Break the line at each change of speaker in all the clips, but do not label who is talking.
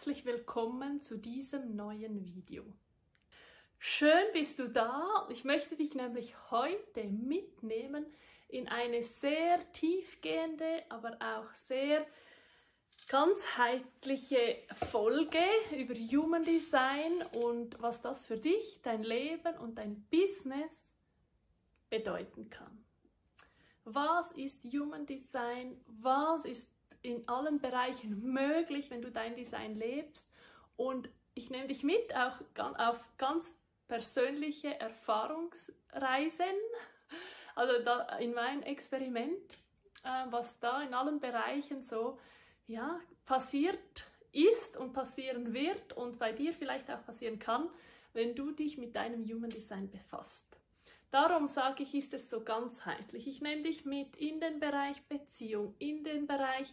herzlich willkommen zu diesem neuen Video. Schön bist du da. Ich möchte dich nämlich heute mitnehmen in eine sehr tiefgehende, aber auch sehr ganzheitliche Folge über Human Design und was das für dich, dein Leben und dein Business bedeuten kann. Was ist Human Design? Was ist in allen Bereichen möglich, wenn du dein Design lebst? Und ich nehme dich mit auch auf ganz persönliche Erfahrungsreisen, also da in mein Experiment, was da in allen Bereichen so passiert ist und passieren wird und bei dir vielleicht auch passieren kann, wenn du dich mit deinem Human Design befasst. Darum sage ich, ist es so ganzheitlich. Ich nehme dich mit in den Bereich Beziehung, in den Bereich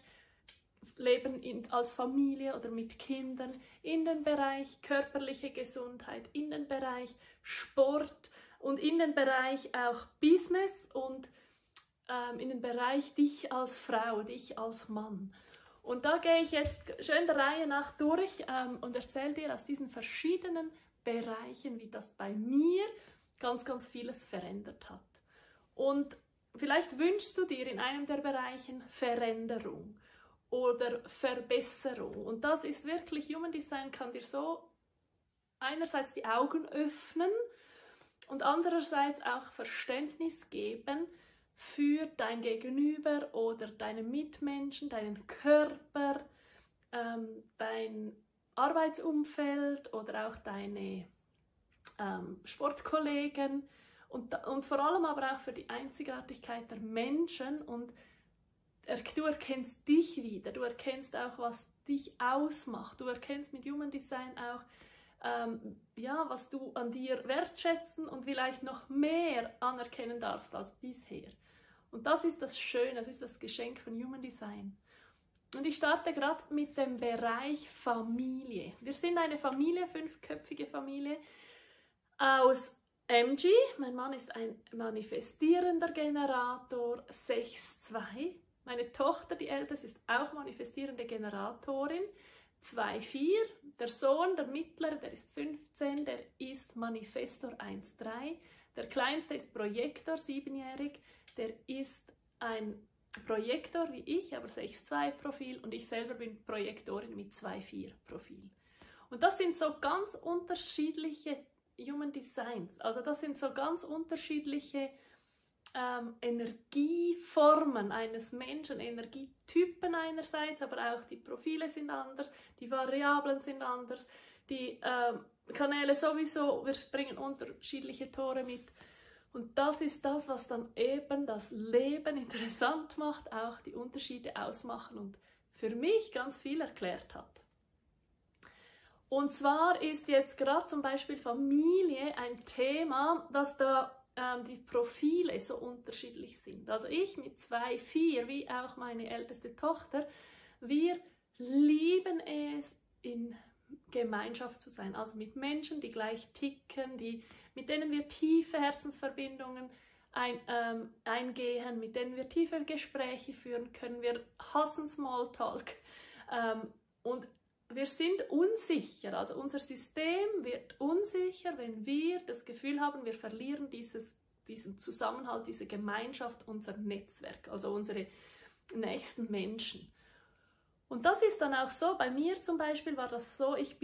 Leben als Familie oder mit Kindern, in den Bereich körperliche Gesundheit, in den Bereich Sport und in den Bereich auch Business und in den Bereich dich als Frau, dich als Mann. Und da gehe ich jetzt schön der Reihe nach durch und erzähle dir aus diesen verschiedenen Bereichen, wie das bei mir ganz, ganz vieles verändert hat. Und vielleicht wünschst du dir in einem der Bereichen Veränderung oder Verbesserung. Und das ist wirklich, Human Design kann dir so einerseits die Augen öffnen und andererseits auch Verständnis geben für dein Gegenüber oder deine Mitmenschen, deinen Körper, dein Arbeitsumfeld oder auch deine Sportkollegen und vor allem aber auch für die Einzigartigkeit der Menschen und du erkennst dich wieder, du erkennst auch, was dich ausmacht, du erkennst mit Human Design auch, was du an dir wertschätzen und vielleicht noch mehr anerkennen darfst als bisher. Und das ist das Schöne, das ist das Geschenk von Human Design. Und ich starte gerade mit dem Bereich Familie. Wir sind eine Familie, 5-köpfige Familie aus MG. Mein Mann ist ein manifestierender Generator 6-2. Meine Tochter, die älteste, ist auch manifestierende Generatorin, 2-4. Der Sohn, der mittlere, der ist 15, der ist Manifestor 1-3. Der kleinste ist Projektor, 7-jährig, der ist ein Projektor wie ich, aber 6-2-Profil und ich selber bin Projektorin mit 2-4-Profil. Und das sind so ganz unterschiedliche Human Designs, also das sind so ganz unterschiedliche Energieformen eines Menschen, Energietypen einerseits, aber auch die Profile sind anders, die Variablen sind anders, die Kanäle sowieso, wir bringen unterschiedliche Tore mit. Und das ist das, was dann eben das Leben interessant macht, auch die Unterschiede ausmachen und für mich ganz viel erklärt hat. Und zwar ist jetzt gerade zum Beispiel Familie ein Thema, dass da die Profile so unterschiedlich sind. Also ich mit 2-4, wie auch meine älteste Tochter, wir lieben es, in Gemeinschaft zu sein, also mit Menschen, die gleich ticken, mit denen wir tiefe Herzensverbindungen eingehen, mit denen wir tiefe Gespräche führen können. Wir hassen Smalltalk und wir sind unsicher, also unser System wird unsicher, wenn wir das Gefühl haben, wir verlieren diesen Zusammenhalt, diese Gemeinschaft, unser Netzwerk, also unsere nächsten Menschen. Und das ist dann auch so, bei mir zum Beispiel war das so, ich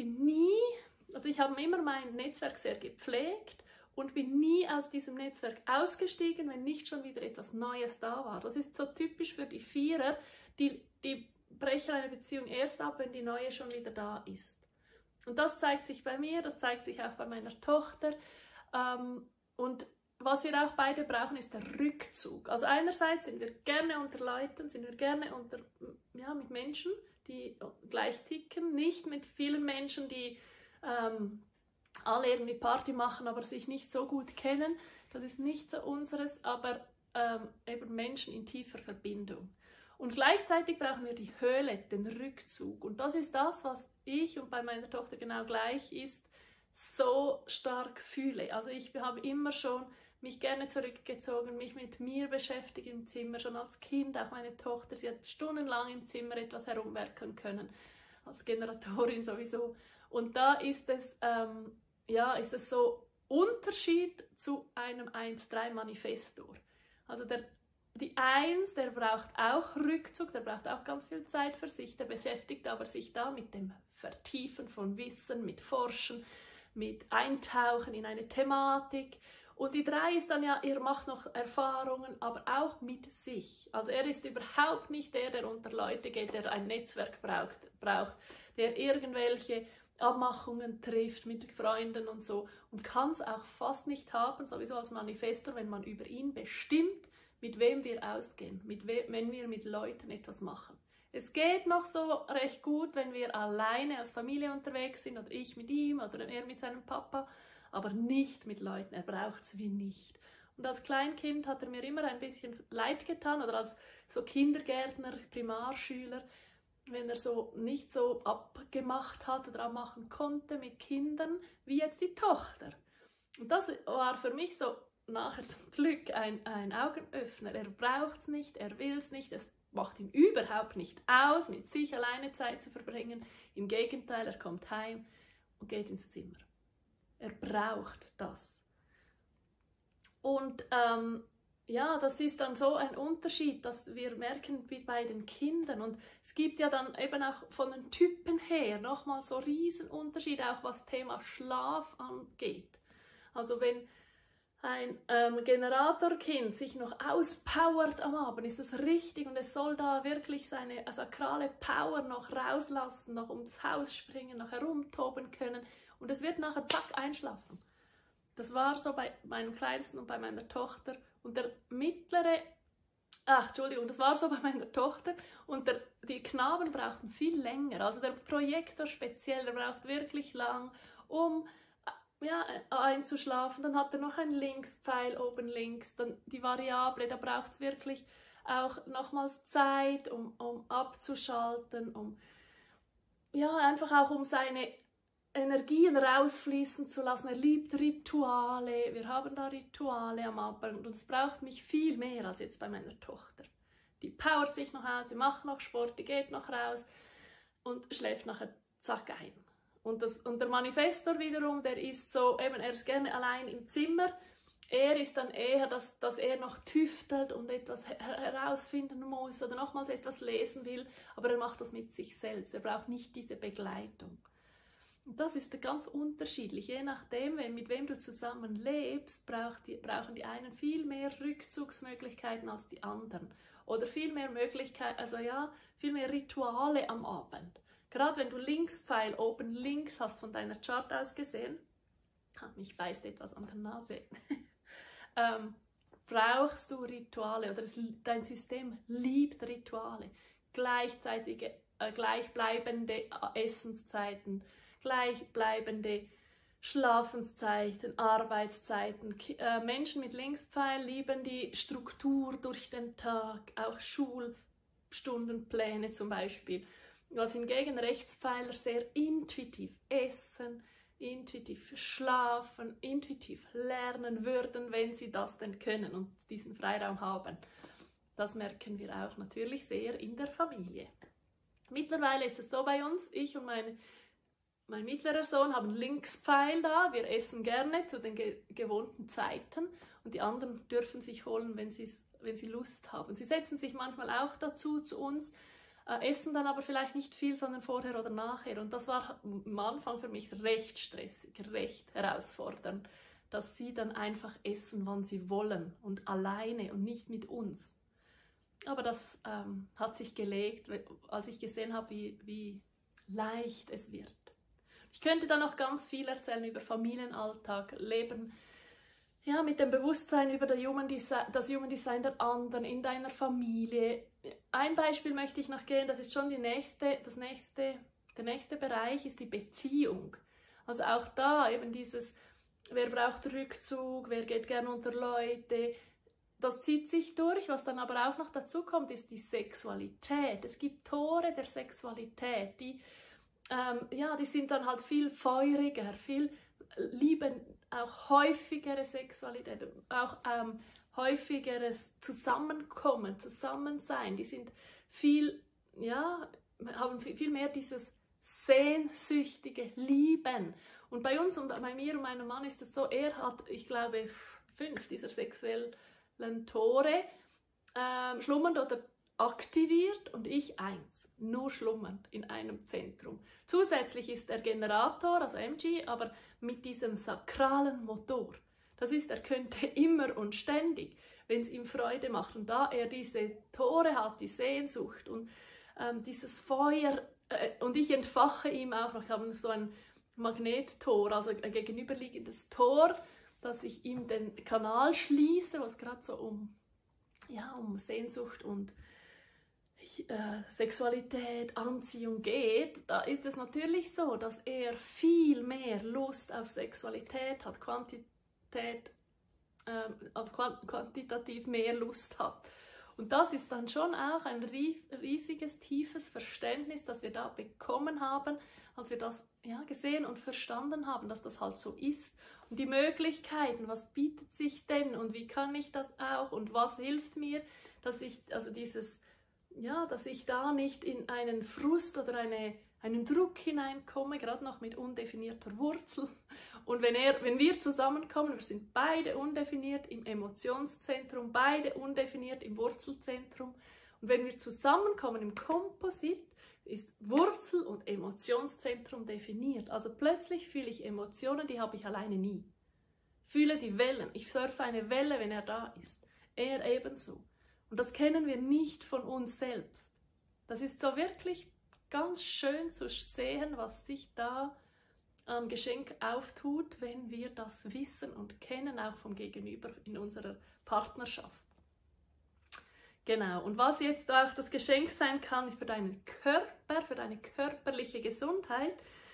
habe immer mein Netzwerk sehr gepflegt und bin nie aus diesem Netzwerk ausgestiegen, wenn nicht schon wieder etwas Neues da war. Das ist so typisch für die Vierer, die brechen eine Beziehung erst ab, wenn die neue schon wieder da ist. Und das zeigt sich bei mir, das zeigt sich auch bei meiner Tochter. Und was wir auch beide brauchen, ist der Rückzug. Also einerseits sind wir gerne unter Leuten, sind wir gerne mit Menschen, die gleich ticken, nicht mit vielen Menschen, die alle irgendwie Party machen, aber sich nicht so gut kennen. Das ist nicht so unseres, aber eben Menschen in tiefer Verbindung. Und gleichzeitig brauchen wir die Höhle, den Rückzug. Und das ist das, was ich und bei meiner Tochter genau gleich ist, so stark fühle. Also ich habe immer schon mich gerne zurückgezogen, mich mit mir beschäftigt im Zimmer, schon als Kind, auch meine Tochter, sie hat stundenlang im Zimmer etwas herumwerkeln können. als Generatorin sowieso. Und da ist es, ist es so Unterschied zu einem 1-3-Manifestor. Also die 1, der braucht auch Rückzug, der braucht auch ganz viel Zeit für sich, der beschäftigt aber sich da mit dem Vertiefen von Wissen, mit Forschen, mit Eintauchen in eine Thematik. Und die 3 ist dann ja, er macht noch Erfahrungen, aber auch mit sich. Also er ist überhaupt nicht der unter Leute geht, der ein Netzwerk braucht, der irgendwelche Abmachungen trifft mit Freunden und so und kann es auch fast nicht haben, sowieso als Manifestor, wenn man über ihn bestimmt, mit wem wir ausgehen, wenn wir mit Leuten etwas machen. Es geht noch so recht gut, wenn wir alleine als Familie unterwegs sind oder ich mit ihm oder er mit seinem Papa, aber nicht mit Leuten, er braucht es wie nicht. Und als Kleinkind hat er mir immer ein bisschen leid getan oder als so Kindergärtner, Primarschüler, wenn er so nicht so abgemacht hat oder abmachen konnte mit Kindern, wie jetzt die Tochter. Und das war für mich so nachher zum Glück ein Augenöffner. Er braucht es nicht, er will es nicht, es macht ihm überhaupt nicht aus, mit sich alleine Zeit zu verbringen. Im Gegenteil, er kommt heim und geht ins Zimmer. Er braucht das. Und das ist dann so ein Unterschied, dass wir merken wie bei den Kindern. Und es gibt ja dann eben auch von den Typen her nochmal so Riesenunterschied, auch was Thema Schlaf angeht. Also wenn ein Generatorkind sich noch auspowert am Abend, ist das richtig und es soll da wirklich seine sakrale Power noch rauslassen, noch ums Haus springen, noch herumtoben können und es wird nachher zack einschlafen. Das war so bei meinem Kleinsten und bei meiner Tochter und der mittlere, das war so bei meiner Tochter und die Knaben brauchten viel länger, also der Projektor speziell, der braucht wirklich lang, um einzuschlafen, dann hat er noch einen Linkspfeil oben links, dann die Variable, da braucht es wirklich auch nochmals Zeit, um abzuschalten, einfach auch um seine Energien rausfließen zu lassen. Er liebt Rituale, wir haben da Rituale am Abend und es braucht mich viel mehr als jetzt bei meiner Tochter. Die powert sich noch aus, die macht noch Sport, die geht noch raus und schläft nachher zack ein. Und der Manifestor wiederum, der ist so, eben, er ist gerne allein im Zimmer. Er ist dann eher, dass er noch tüftelt und etwas herausfinden muss oder nochmals etwas lesen will, aber er macht das mit sich selbst. Er braucht nicht diese Begleitung. Und das ist ganz unterschiedlich. Je nachdem, mit wem du zusammen lebst, brauchen die einen viel mehr Rückzugsmöglichkeiten als die anderen. Oder viel mehr viel mehr Rituale am Abend. Gerade wenn du Linkspfeil oben links hast von deiner Chart aus gesehen, mich beißt etwas an der Nase, brauchst du Rituale oder dein System liebt Rituale. Gleichzeitige, gleichbleibende Essenszeiten, gleichbleibende Schlafenszeiten, Arbeitszeiten. Menschen mit Linkspfeil lieben die Struktur durch den Tag, auch Schulstundenpläne zum Beispiel. Was hingegen Rechtspfeiler sehr intuitiv essen, intuitiv schlafen, intuitiv lernen würden, wenn sie das denn können und diesen Freiraum haben. Das merken wir auch natürlich sehr in der Familie. Mittlerweile ist es so bei uns, ich und mein mittlerer Sohn haben Linkspfeil da, wir essen gerne zu den gewohnten Zeiten und die anderen dürfen sich holen, wenn sie Lust haben. Sie setzen sich manchmal auch dazu zu uns, essen dann aber vielleicht nicht viel, sondern vorher oder nachher. Und das war am Anfang für mich recht stressig, recht herausfordernd, dass sie dann einfach essen, wann sie wollen und alleine und nicht mit uns. Aber das hat sich gelegt, als ich gesehen habe, wie leicht es wird. Ich könnte da noch ganz viel erzählen über Familienalltag, Leben, ja, mit dem Bewusstsein über das Human Design der anderen in deiner Familie. Ein Beispiel möchte ich noch gehen, das ist schon der nächste Bereich, ist die Beziehung. Also auch da eben dieses, wer braucht Rückzug, wer geht gern unter Leute, das zieht sich durch. Was dann aber auch noch dazu kommt, ist die Sexualität. Es gibt Tore der Sexualität, die sind dann halt viel feuriger, lieben auch häufigere Sexualität, auch häufigeres Zusammenkommen, Zusammensein. Die sind haben viel mehr dieses Sehnsüchtige lieben. Und bei uns und bei mir und meinem Mann ist es so, er hat, ich glaube, 5 dieser sexuellen Tore schlummernd oder aktiviert und ich 1, nur schlummernd in einem Zentrum. Zusätzlich ist der Generator, also MG, aber mit diesem sakralen Motor. Das ist, er könnte immer und ständig, wenn es ihm Freude macht. Und da er diese Tore hat, die Sehnsucht und dieses Feuer, und ich entfache ihm auch noch, ich habe so ein Magnettor, also ein gegenüberliegendes Tor, dass ich ihm den Kanal schließe, was gerade so um Sehnsucht und Sexualität, Anziehung geht. Da ist es natürlich so, dass er viel mehr Lust auf Sexualität hat, quantitativ mehr Lust hat. Und das ist dann schon auch ein riesiges, tiefes Verständnis, das wir da bekommen haben, als wir das gesehen und verstanden haben, dass das halt so ist. Und die Möglichkeiten, was bietet sich denn und wie kann ich das auch und was hilft mir, dass ich da nicht in einen Frust oder einen Druck hineinkomme, gerade noch mit undefinierter Wurzel. Und wenn wir zusammenkommen, wir sind beide undefiniert im Emotionszentrum, beide undefiniert im Wurzelzentrum. Und wenn wir zusammenkommen im Komposit, ist Wurzel- und Emotionszentrum definiert. Also plötzlich fühle ich Emotionen, die habe ich alleine nie. Fühle die Wellen. Ich surfe eine Welle, wenn er da ist. Er ebenso. Und das kennen wir nicht von uns selbst. Das ist so wirklich ganz schön zu sehen, was sich da an Geschenk auftut, wenn wir das wissen und kennen, auch vom Gegenüber in unserer Partnerschaft. Genau, und was jetzt auch das Geschenk sein kann für deinen Körper, für deine körperliche Gesundheit,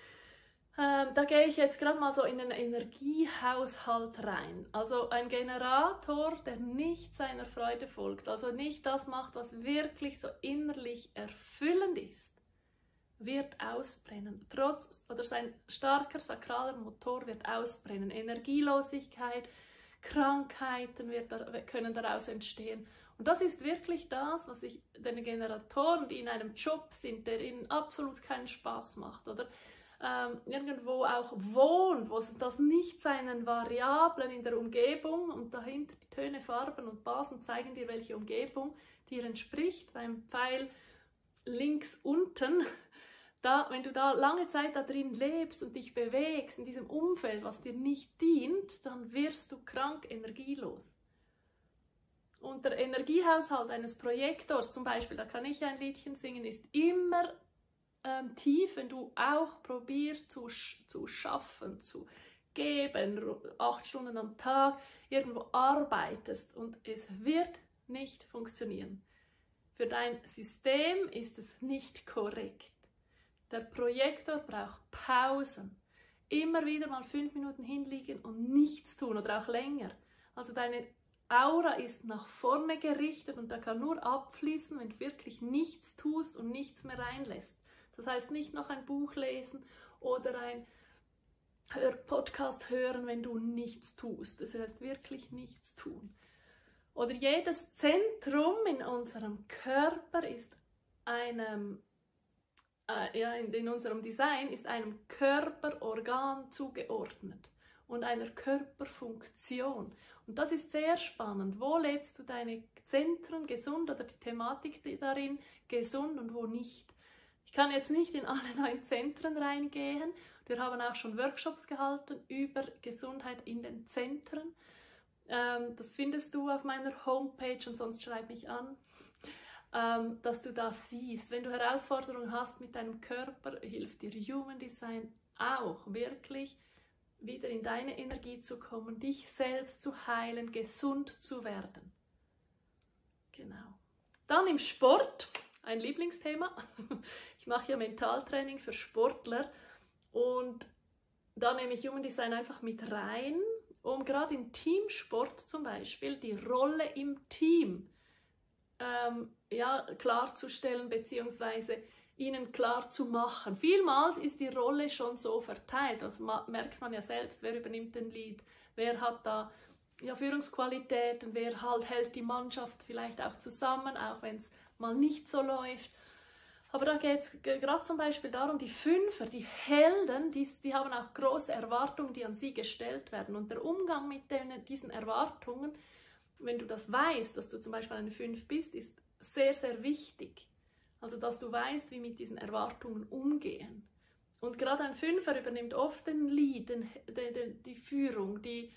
da gehe ich jetzt gerade mal so in den Energiehaushalt rein. Also ein Generator, der nicht seiner Freude folgt, also nicht das macht, was wirklich so innerlich erfüllend ist, wird ausbrennen. Sein starker sakraler Motor wird ausbrennen. Energielosigkeit, Krankheiten können daraus entstehen. Und das ist wirklich das, was ich den Generatoren, die in einem Job sind, der ihnen absolut keinen Spaß macht, oder irgendwo auch wohnt, wo das nicht seinen Variablen in der Umgebung und dahinter die Töne, Farben und Basen zeigen dir, welche Umgebung dir entspricht. Beim Pfeil links unten, wenn du da lange Zeit da drin lebst und dich bewegst in diesem Umfeld, was dir nicht dient, dann wirst du krank, energielos. Und der Energiehaushalt eines Projektors zum Beispiel, da kann ich ein Liedchen singen, ist immer tief, wenn du auch probierst zu schaffen, zu geben, 8 Stunden am Tag irgendwo arbeitest und es wird nicht funktionieren. Für dein System ist es nicht korrekt. Der Projektor braucht Pausen. Immer wieder mal 5 Minuten hinliegen und nichts tun oder auch länger. Also deine Aura ist nach vorne gerichtet und da kann nur abfließen, wenn du wirklich nichts tust und nichts mehr reinlässt. Das heißt nicht noch ein Buch lesen oder ein Podcast hören, wenn du nichts tust. Das heißt wirklich nichts tun. Oder jedes Zentrum in unserem Körper ist in unserem Design ist einem Körperorgan zugeordnet und einer Körperfunktion. Und das ist sehr spannend. Wo lebst du deine Zentren gesund oder die Thematik darin gesund und wo nicht? Ich kann jetzt nicht in alle 9 Zentren reingehen. Wir haben auch schon Workshops gehalten über Gesundheit in den Zentren. Das findest du auf meiner Homepage und sonst schreib mich an, dass du das siehst. Wenn du Herausforderungen hast mit deinem Körper, hilft dir Human Design auch wirklich wieder in deine Energie zu kommen, dich selbst zu heilen, gesund zu werden. Genau. Dann im Sport, ein Lieblingsthema. Ich mache ja Mentaltraining für Sportler und da nehme ich Human Design einfach mit rein, um gerade im Teamsport zum Beispiel die Rolle im Team klarzustellen bzw. ihnen klar zu machen. Vielmals ist die Rolle schon so verteilt, das merkt man ja selbst, wer übernimmt den Lead, wer hat da Führungsqualitäten, wer hält die Mannschaft vielleicht auch zusammen, auch wenn es mal nicht so läuft. Aber da geht es gerade zum Beispiel darum, die Fünfer, die Helden, die haben auch große Erwartungen, die an sie gestellt werden. Und der Umgang mit diesen Erwartungen, wenn du das weißt, dass du zum Beispiel eine 5 bist, ist sehr, sehr wichtig. Also, dass du weißt, wie mit diesen Erwartungen umgehen. Und gerade ein Fünfer übernimmt oft den Lead, die Führung, die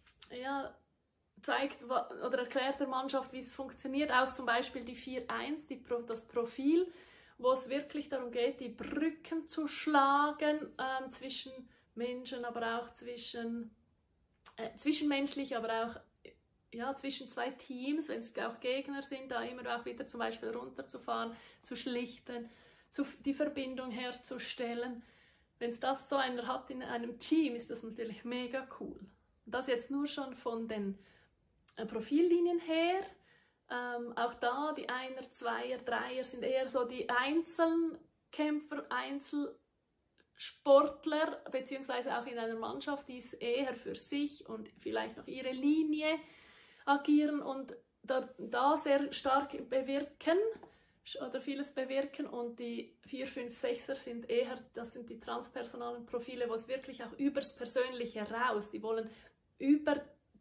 zeigt oder erklärt der Mannschaft, wie es funktioniert. Auch zum Beispiel die 4-1, das Profil, wo es wirklich darum geht, die Brücken zu schlagen zwischen Menschen, aber auch zwischenmenschlich, aber auch zwischen zwei Teams, wenn es auch Gegner sind, da immer auch wieder zum Beispiel runterzufahren, zu schlichten, die Verbindung herzustellen. Wenn es das so einer hat in einem Team, ist das natürlich mega cool. Das jetzt nur schon von den Profillinien her. Auch da die Einer, Zweier, Dreier sind eher so die Einzelkämpfer, Einzelsportler, beziehungsweise auch in einer Mannschaft, die es eher für sich und vielleicht noch ihre Linie agieren und da sehr stark bewirken oder vieles bewirken. Und die 4, 5, 6er sind eher, das sind die transpersonalen Profile, wo es wirklich auch übers Persönliche raus, die wollen über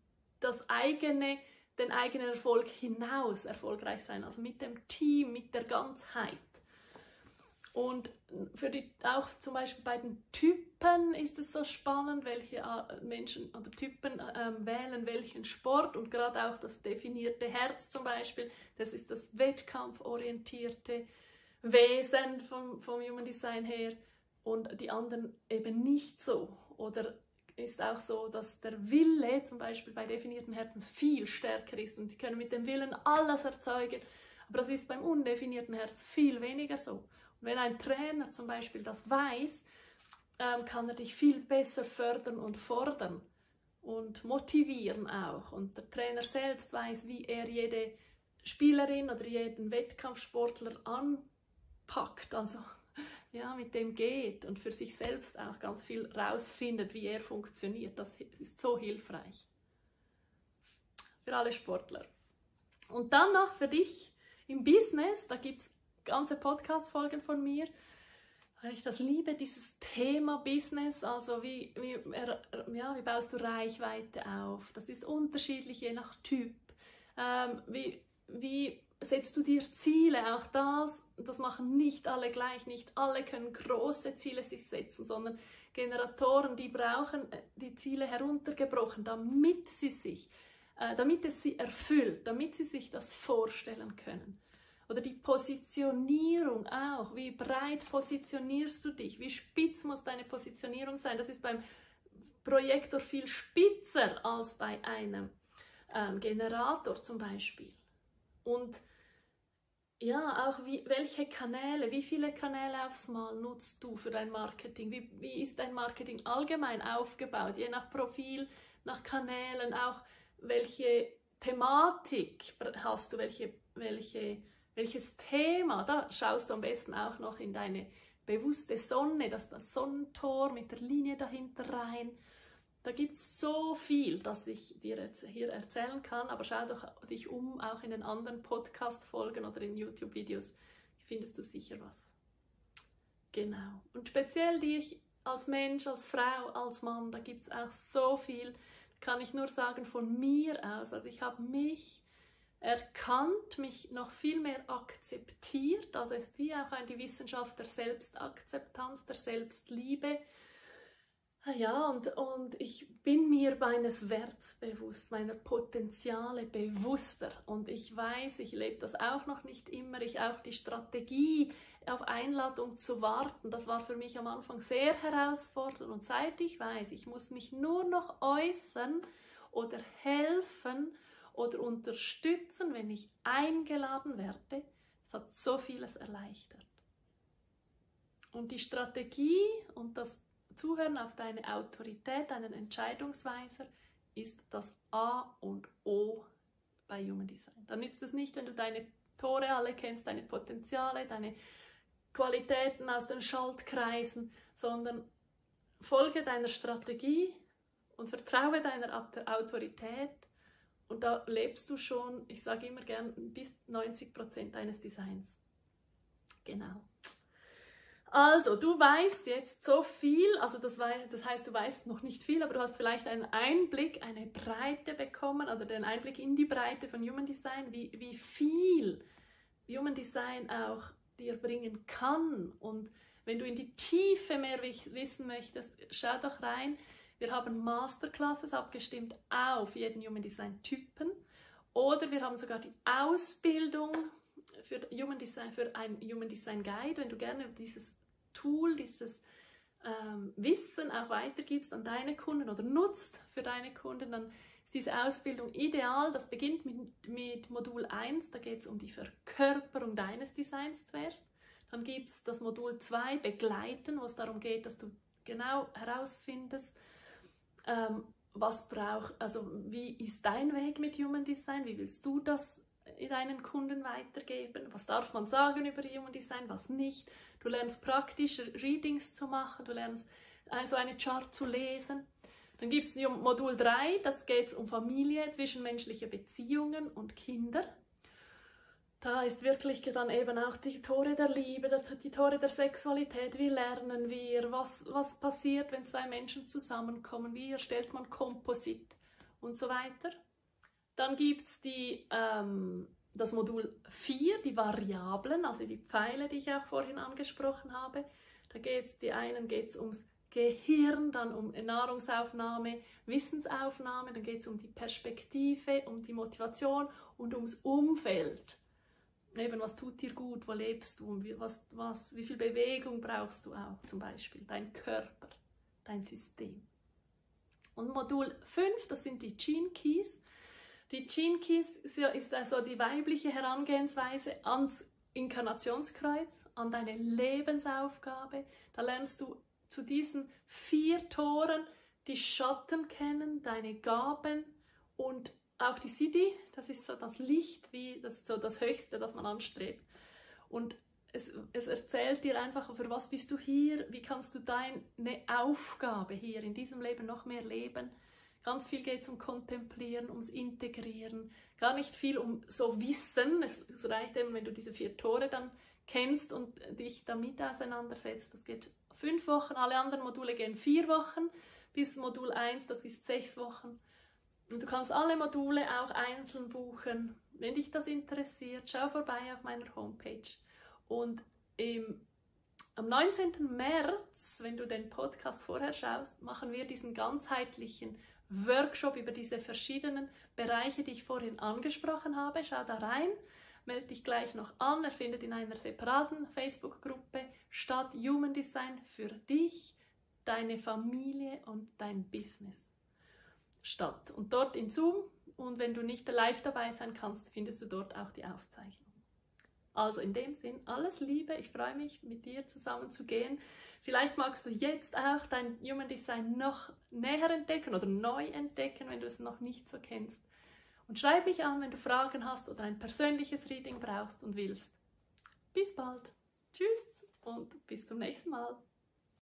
den eigenen Erfolg hinaus erfolgreich sein, also mit dem Team, mit der Ganzheit. Und auch zum Beispiel bei den Typen ist es so spannend, welche Menschen oder Typen wählen welchen Sport, und gerade auch das definierte Herz zum Beispiel, das ist das wettkampforientierte Wesen vom Human Design her, und die anderen eben nicht so. Oder ist auch so, dass der Wille zum Beispiel bei definierten Herzen viel stärker ist und die können mit dem Willen alles erzeugen, aber das ist beim undefinierten Herz viel weniger so. Und wenn ein Trainer zum Beispiel das weiß, kann er dich viel besser fördern und fordern und motivieren auch. Und der Trainer selbst weiß, wie er jede Spielerin oder jeden Wettkampfsportler anpackt, also mit dem geht und für sich selbst auch ganz viel rausfindet, wie er funktioniert. Das ist so hilfreich für alle Sportler. Und dann noch für dich im Business, da gibt es ganze Podcast-Folgen von mir, weil ich das liebe, dieses Thema Business, also wie baust du Reichweite auf? Das ist unterschiedlich je nach Typ. Wie setzt du dir Ziele? Auch das machen nicht alle gleich. Nicht alle können große Ziele sich setzen, sondern Generatoren, die brauchen die Ziele heruntergebrochen, damit es sie erfüllt, damit sie sich das vorstellen können. Oder die Positionierung auch. Wie breit positionierst du dich? Wie spitz muss deine Positionierung sein? Das ist beim Projektor viel spitzer als bei einem Generator zum Beispiel. Und ja, auch welche Kanäle, wie viele Kanäle aufs Mal nutzt du für dein Marketing? Wie ist dein Marketing allgemein aufgebaut? Je nach Profil, nach Kanälen, auch welche Thematik hast du, welches Thema? Da schaust du am besten auch noch in deine bewusste Sonne, das Sonnentor mit der Linie dahinter rein. Da gibt es so viel, das ich dir jetzt hier erzählen kann, aber schau dich um, auch in den anderen Podcast-Folgen oder in YouTube-Videos findest du sicher was. Genau. Und speziell dich als Mensch, als Frau, als Mann, da gibt es auch so viel, kann ich nur sagen von mir aus. Also ich habe mich erkannt, mich noch viel mehr akzeptiert, also es ist wie auch die Wissenschaft der Selbstakzeptanz, der Selbstliebe. Ja, und ich bin mir meines Werts bewusst, meiner Potenziale bewusster, und ich weiß, ich lebe das auch noch nicht immer, auch die Strategie auf Einladung zu warten, das war für mich am Anfang sehr herausfordernd, und seit ich weiß, ich muss mich nur noch äußern oder helfen oder unterstützen, wenn ich eingeladen werde, das hat so vieles erleichtert. Und die Strategie und das Zuhören auf deine Autorität, deinen Entscheidungsweiser, ist das A und O bei Human Design. Dann nützt es nicht, wenn du deine Tore alle kennst, deine Potenziale, deine Qualitäten aus den Schaltkreisen, sondern folge deiner Strategie und vertraue deiner Autorität, und da lebst du schon, ich sage immer gern, bis 90% deines Designs. Genau. Also, du weißt jetzt so viel, also das heißt, du weißt noch nicht viel, aber du hast vielleicht einen Einblick, eine Breite bekommen oder den Einblick in die Breite von Human Design, wie viel Human Design auch dir bringen kann. Und wenn du in die Tiefe mehr wissen möchtest, schau doch rein. Wir haben Masterclasses abgestimmt auf jeden Human Design Typen oder wir haben sogar die Ausbildung für Human Design, für ein Human Design Guide, wenn du gerne dieses Tool, dieses Wissen auch weitergibst an deine Kunden oder nutzt für deine Kunden, dann ist diese Ausbildung ideal. Das beginnt mit Modul 1, da geht es um die Verkörperung deines Designs zuerst. Dann gibt es das Modul 2, Begleiten, wo es darum geht, dass du genau herausfindest, wie ist dein Weg mit Human Design, wie willst du das deinen Kunden weitergeben, was darf man sagen über Human Design, was nicht. Du lernst praktisch Readings zu machen, du lernst also eine Chart zu lesen. Dann gibt es Modul 3, das geht um Familie, zwischenmenschliche Beziehungen und Kinder. Da ist wirklich dann eben auch die Tore der Liebe, die Tore der Sexualität, wie lernen wir, was passiert, wenn zwei Menschen zusammenkommen, wie erstellt man Komposit und so weiter. Dann gibt es das Modul 4, die Variablen, also die Pfeile, die ich auch vorhin angesprochen habe. Da die einen geht es ums Gehirn, dann um Nahrungsaufnahme, Wissensaufnahme, dann geht es um die Perspektive, um die Motivation und ums Umfeld. Eben, was tut dir gut, wo lebst du, wie viel Bewegung brauchst du auch zum Beispiel, dein Körper, dein System. Und Modul 5, das sind die Gene Keys. Die Gene Keys ist also die weibliche Herangehensweise ans Inkarnationskreuz, an deine Lebensaufgabe. Da lernst du zu diesen 4 Toren die Schatten kennen, deine Gaben und auch die Siddhi, das ist so das Licht, das ist so das Höchste, das man anstrebt. Und es erzählt dir einfach, für was bist du hier, wie kannst du deine Aufgabe hier in diesem Leben noch mehr leben. Ganz viel geht es um Kontemplieren, ums Integrieren, gar nicht viel um so Wissen. Es reicht eben, wenn du diese 4 Tore dann kennst und dich damit auseinandersetzt. Das geht 5 Wochen, alle anderen Module gehen 4 Wochen, bis Modul 1, das ist 6 Wochen. Und du kannst alle Module auch einzeln buchen. Wenn dich das interessiert, schau vorbei auf meiner Homepage. Und am 19. März, wenn du den Podcast vorher schaust, machen wir diesen ganzheitlichen Workshop über diese verschiedenen Bereiche, die ich vorhin angesprochen habe. Schau da rein, melde dich gleich noch an. Er findet in einer separaten Facebook-Gruppe statt, Human Design für dich, deine Familie und dein Business statt. Und dort in Zoom, und wenn du nicht live dabei sein kannst, findest du dort auch die Aufzeichnung. Also in dem Sinn, alles Liebe, ich freue mich, mit dir zusammen zu gehen. Vielleicht magst du jetzt auch dein Human Design noch näher entdecken oder neu entdecken, wenn du es noch nicht so kennst. Und schreib mich an, wenn du Fragen hast oder ein persönliches Reading brauchst und willst. Bis bald. Tschüss und bis zum nächsten Mal.